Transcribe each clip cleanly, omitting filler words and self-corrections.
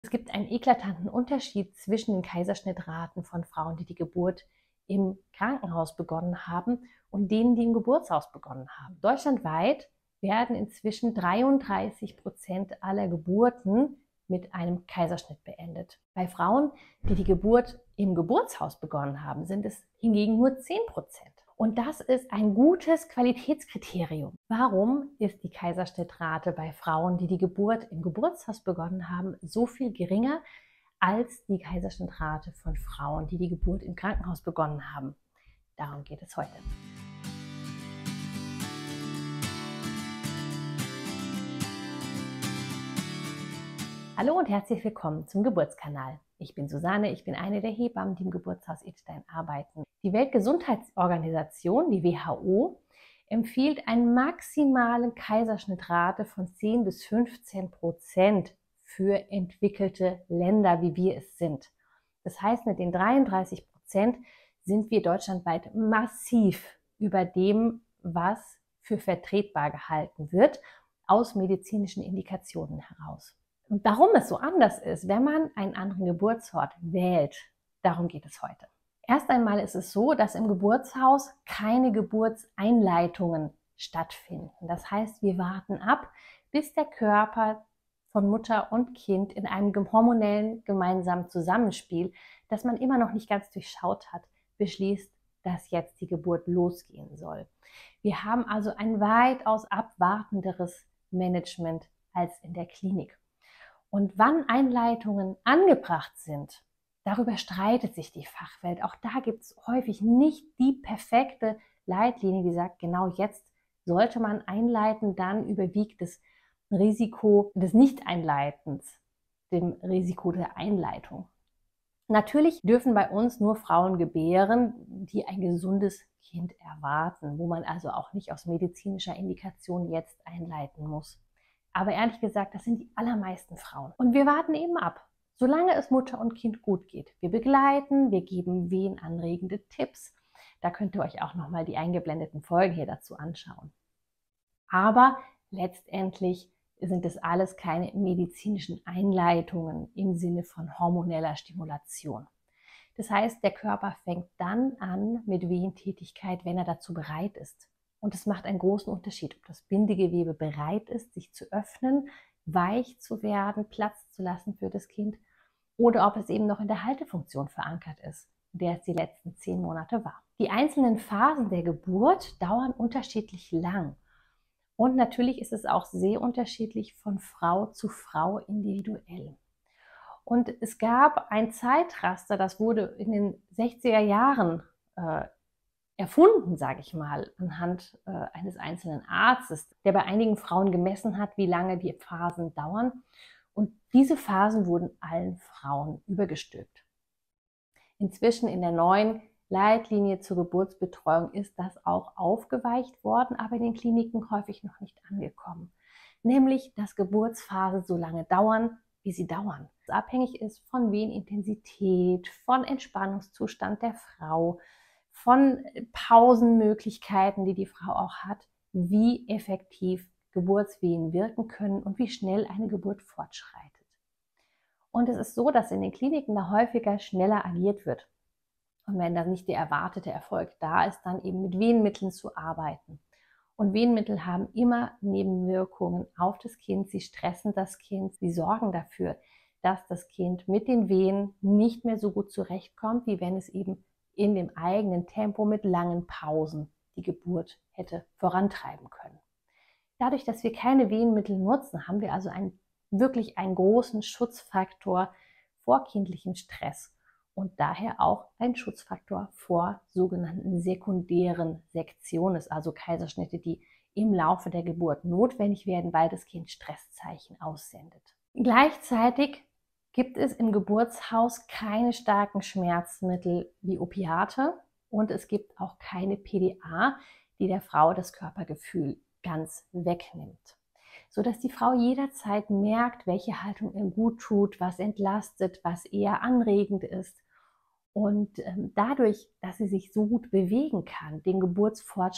Es gibt einen eklatanten Unterschied zwischen den Kaiserschnittraten von Frauen, die die Geburt im Krankenhaus begonnen haben, und denen, die im Geburtshaus begonnen haben. Deutschlandweit werden inzwischen 33% aller Geburten mit einem Kaiserschnitt beendet. Bei Frauen, die die Geburt im Geburtshaus begonnen haben, sind es hingegen nur 10%. Und das ist ein gutes Qualitätskriterium. Warum ist die Kaiserschnittrate bei Frauen, die die Geburt im Geburtshaus begonnen haben, so viel geringer als die Kaiserschnittrate von Frauen, die die Geburt im Krankenhaus begonnen haben? Darum geht es heute. Hallo und herzlich willkommen zum Geburtskanal. Ich bin Susanne, ich bin eine der Hebammen, die im Geburtshaus Idstein arbeiten. Die Weltgesundheitsorganisation, die WHO, empfiehlt eine maximale Kaiserschnittrate von 10 bis 15% für entwickelte Länder, wie wir es sind. Das heißt, mit den 33% sind wir deutschlandweit massiv über dem, was für vertretbar gehalten wird, aus medizinischen Indikationen heraus. Und warum es so anders ist, wenn man einen anderen Geburtsort wählt, darum geht es heute. Erst einmal ist es so, dass im Geburtshaus keine Geburtseinleitungen stattfinden. Das heißt, wir warten ab, bis der Körper von Mutter und Kind in einem hormonellen gemeinsamen Zusammenspiel, das man immer noch nicht ganz durchschaut hat, beschließt, dass jetzt die Geburt losgehen soll. Wir haben also ein weitaus abwartenderes Management als in der Klinik. Und wann Einleitungen angebracht sind, darüber streitet sich die Fachwelt. Auch da gibt es häufig nicht die perfekte Leitlinie, die sagt, genau jetzt sollte man einleiten, dann überwiegt das Risiko des Nicht-Einleitens dem Risiko der Einleitung. Natürlich dürfen bei uns nur Frauen gebären, die ein gesundes Kind erwarten, wo man also auch nicht aus medizinischer Indikation jetzt einleiten muss. Aber ehrlich gesagt, das sind die allermeisten Frauen. Und wir warten eben ab, solange es Mutter und Kind gut geht. Wir begleiten, wir geben wehenanregende Tipps. Da könnt ihr euch auch nochmal die eingeblendeten Folgen hier dazu anschauen. Aber letztendlich sind es alles keine medizinischen Einleitungen im Sinne von hormoneller Stimulation. Das heißt, der Körper fängt dann an mit Wehentätigkeit, wenn er dazu bereit ist. Und es macht einen großen Unterschied, ob das Bindegewebe bereit ist, sich zu öffnen, weich zu werden, Platz zu lassen für das Kind, oder ob es eben noch in der Haltefunktion verankert ist, in der es die letzten 10 Monate war. Die einzelnen Phasen der Geburt dauern unterschiedlich lang. Und natürlich ist es auch sehr unterschiedlich von Frau zu Frau individuell. Und es gab ein Zeitraster, das wurde in den 60er Jahren erfunden, sage ich mal, anhand eines einzelnen Arztes, der bei einigen Frauen gemessen hat, wie lange die Phasen dauern. Und diese Phasen wurden allen Frauen übergestülpt. Inzwischen in der neuen Leitlinie zur Geburtsbetreuung ist das auch aufgeweicht worden, aber in den Kliniken häufig noch nicht angekommen. Nämlich, dass Geburtsphasen so lange dauern, wie sie dauern. Das abhängig ist von Wehenintensität, von Entspannungszustand der Frau, von Pausenmöglichkeiten, die die Frau auch hat, wie effektiv Geburtswehen wirken können und wie schnell eine Geburt fortschreitet. Und es ist so, dass in den Kliniken da häufiger schneller agiert wird. Und wenn da nicht der erwartete Erfolg da ist, dann eben mit Wehenmitteln zu arbeiten. Und Wehenmittel haben immer Nebenwirkungen auf das Kind. Sie stressen das Kind. Sie sorgen dafür, dass das Kind mit den Wehen nicht mehr so gut zurechtkommt, wie wenn es eben in dem eigenen Tempo mit langen Pausen die Geburt hätte vorantreiben können. Dadurch, dass wir keine Wehenmittel nutzen, haben wir also wirklich einen großen Schutzfaktor vor kindlichem Stress und daher auch einen Schutzfaktor vor sogenannten sekundären Sektionen, also Kaiserschnitte, die im Laufe der Geburt notwendig werden, weil das Kind Stresszeichen aussendet. Gleichzeitig gibt es im Geburtshaus keine starken Schmerzmittel wie Opiate und es gibt auch keine PDA, die der Frau das Körpergefühl ganz wegnimmt, sodass die Frau jederzeit merkt, welche Haltung ihr gut tut, was entlastet, was eher anregend ist. Und dadurch, dass sie sich so gut bewegen kann, den Geburtsfortschritt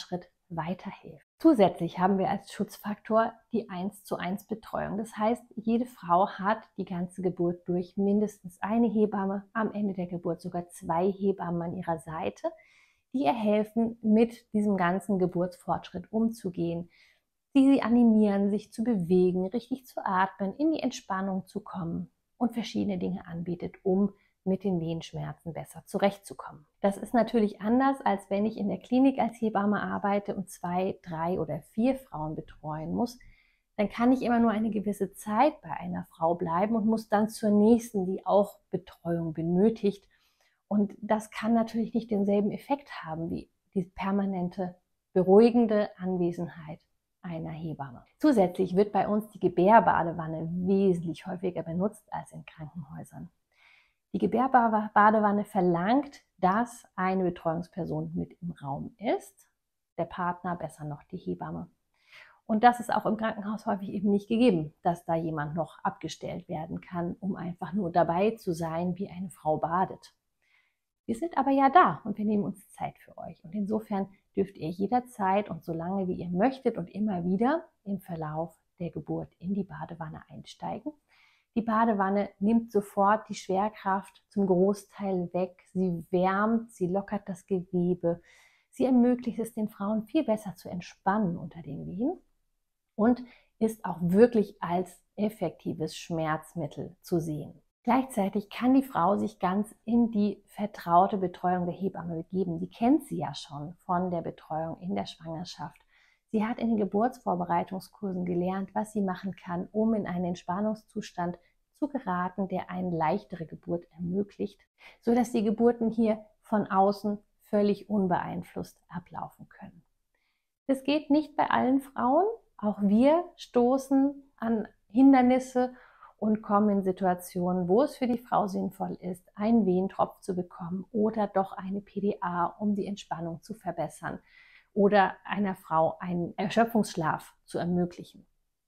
weiterhilft. Zusätzlich haben wir als Schutzfaktor die 1:1 Betreuung. Das heißt, jede Frau hat die ganze Geburt durch mindestens eine Hebamme, am Ende der Geburt sogar 2 Hebammen an ihrer Seite, die ihr helfen, mit diesem ganzen Geburtsfortschritt umzugehen, die sie animieren, sich zu bewegen, richtig zu atmen, in die Entspannung zu kommen und verschiedene Dinge anbietet, um mit den Wehenschmerzen besser zurechtzukommen. Das ist natürlich anders, als wenn ich in der Klinik als Hebamme arbeite und 2, 3 oder 4 Frauen betreuen muss. Dann kann ich immer nur eine gewisse Zeit bei einer Frau bleiben und muss dann zur nächsten, die auch Betreuung benötigt. Und das kann natürlich nicht denselben Effekt haben wie die permanente, beruhigende Anwesenheit einer Hebamme. Zusätzlich wird bei uns die Gebärbadewanne wesentlich häufiger benutzt als in Krankenhäusern. Die Gebärbadewanne verlangt, dass eine Betreuungsperson mit im Raum ist, der Partner, besser noch die Hebamme. Und das ist auch im Krankenhaus häufig eben nicht gegeben, dass da jemand noch abgestellt werden kann, um einfach nur dabei zu sein, wie eine Frau badet. Wir sind aber ja da und wir nehmen uns Zeit für euch. Und insofern dürft ihr jederzeit und so lange wie ihr möchtet und immer wieder im Verlauf der Geburt in die Badewanne einsteigen. Die Badewanne nimmt sofort die Schwerkraft zum Großteil weg. Sie wärmt, sie lockert das Gewebe. Sie ermöglicht es den Frauen viel besser zu entspannen unter den Wehen und ist auch wirklich als effektives Schmerzmittel zu sehen. Gleichzeitig kann die Frau sich ganz in die vertraute Betreuung der Hebamme begeben. Die kennt sie ja schon von der Betreuung in der Schwangerschaft. Sie hat in den Geburtsvorbereitungskursen gelernt, was sie machen kann, um in einen Entspannungszustand zu geraten, der eine leichtere Geburt ermöglicht, sodass die Geburten hier von außen völlig unbeeinflusst ablaufen können. Das geht nicht bei allen Frauen. Auch wir stoßen an Hindernisse und kommen in Situationen, wo es für die Frau sinnvoll ist, einen Wehentropf zu bekommen oder doch eine PDA, um die Entspannung zu verbessern oder einer Frau einen Erschöpfungsschlaf zu ermöglichen.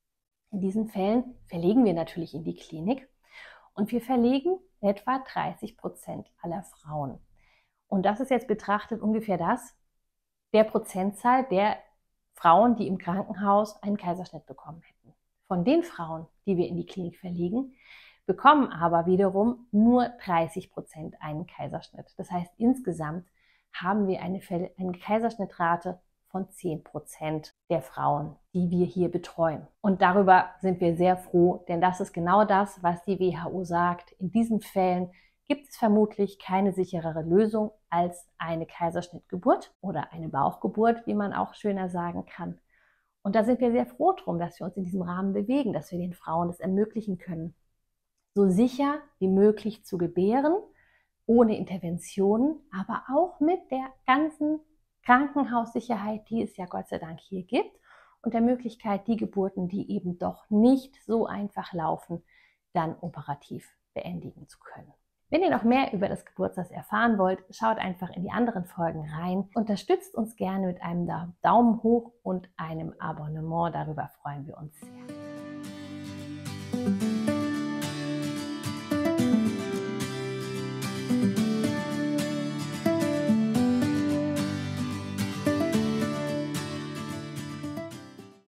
In diesen Fällen verlegen wir natürlich in die Klinik und wir verlegen etwa 30% aller Frauen. Und das ist jetzt betrachtet ungefähr der Prozentzahl der Frauen, die im Krankenhaus einen Kaiserschnitt bekommen hätten. Von den Frauen, die wir in die Klinik verlegen, bekommen aber wiederum nur 30% einen Kaiserschnitt. Das heißt, insgesamt haben wir eine Kaiserschnittrate von 10% der Frauen, die wir hier betreuen. Und darüber sind wir sehr froh, denn das ist genau das, was die WHO sagt. In diesen Fällen gibt es vermutlich keine sicherere Lösung als eine Kaiserschnittgeburt oder eine Bauchgeburt, wie man auch schöner sagen kann. Und da sind wir sehr froh drum, dass wir uns in diesem Rahmen bewegen, dass wir den Frauen das ermöglichen können, so sicher wie möglich zu gebären, ohne Interventionen, aber auch mit der ganzen Krankenhaussicherheit, die es ja Gott sei Dank hier gibt und der Möglichkeit, die Geburten, die eben doch nicht so einfach laufen, dann operativ beendigen zu können. Wenn ihr noch mehr über das Geburtshaus erfahren wollt, schaut einfach in die anderen Folgen rein. Unterstützt uns gerne mit einem Daumen hoch und einem Abonnement. Darüber freuen wir uns sehr.